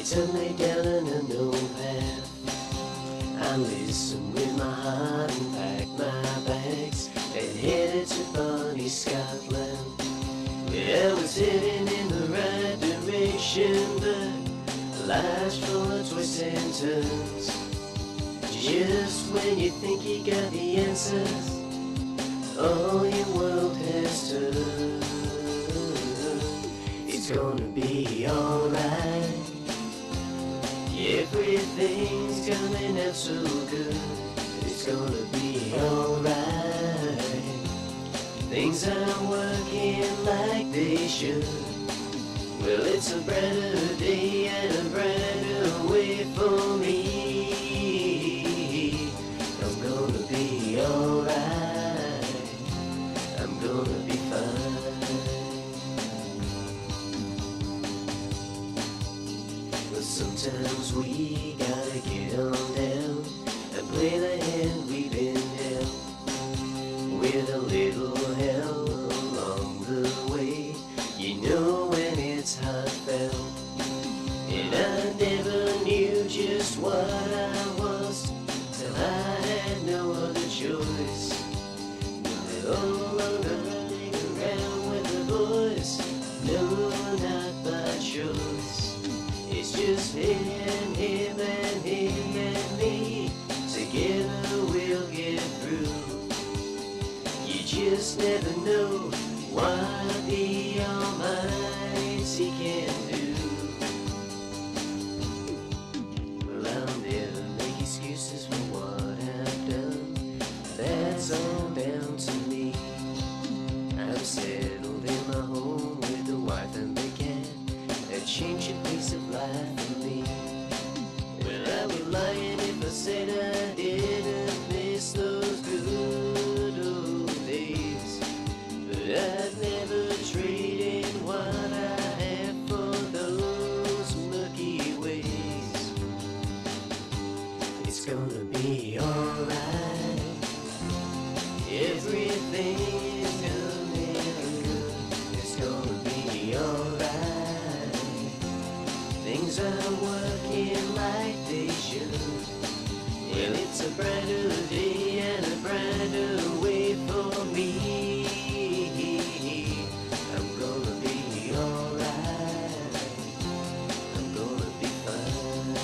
took me down an unknown path. I listened with my heart and packed my bags and headed to Bonnie, Scotland. Well, I was heading in the right direction, but life's full of twists and turns. Just when you think you got the answers, all your world has turned. It's gonna be alright. Everything's coming out so good. It's gonna be alright. Things are working like they should. Well, it's a brighter day and a brighter way for me. I'm gonna be alright. I'm gonna be fine. Well, sometimes we gotta get on down and play the hand we've been dealt. With a little help along the way, you know when it's heartfelt. And I never knew just what I was till I had no other choice. No longer running around with the boys, no, not by choice. It's just him and me. Together we'll get through. You just never know what the Almighty can do. Well, I'll never make excuses for what I've done. That's all down to me. I'm settled in my home with the wife and the cat. A change of pace of life for me. Well, I'd be lying if I said I didn't miss those good old days. But I'd never trade in what I have for those murky ways. It's gonna be alright. Everything is coming good. It's gonna be alright. Things are working like they should. Well, it's a brighter day and a brighter way for me. I'm gonna be alright. I'm gonna be fine.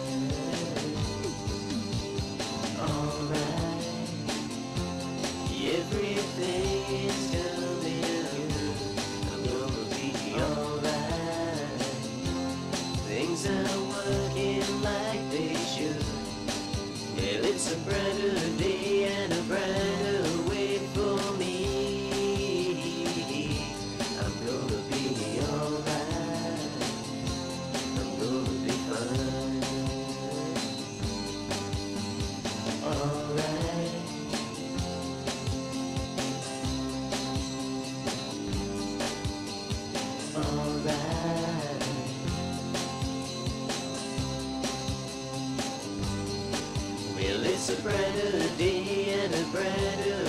Alright. Everything is coming good. I'm gonna be alright. Things are working like they should. Well, it's a brighter day and a brighter way for me. I'm gonna be alright. I'm gonna be fine. Alright. Alright. Well, it's a brighter day and a brighter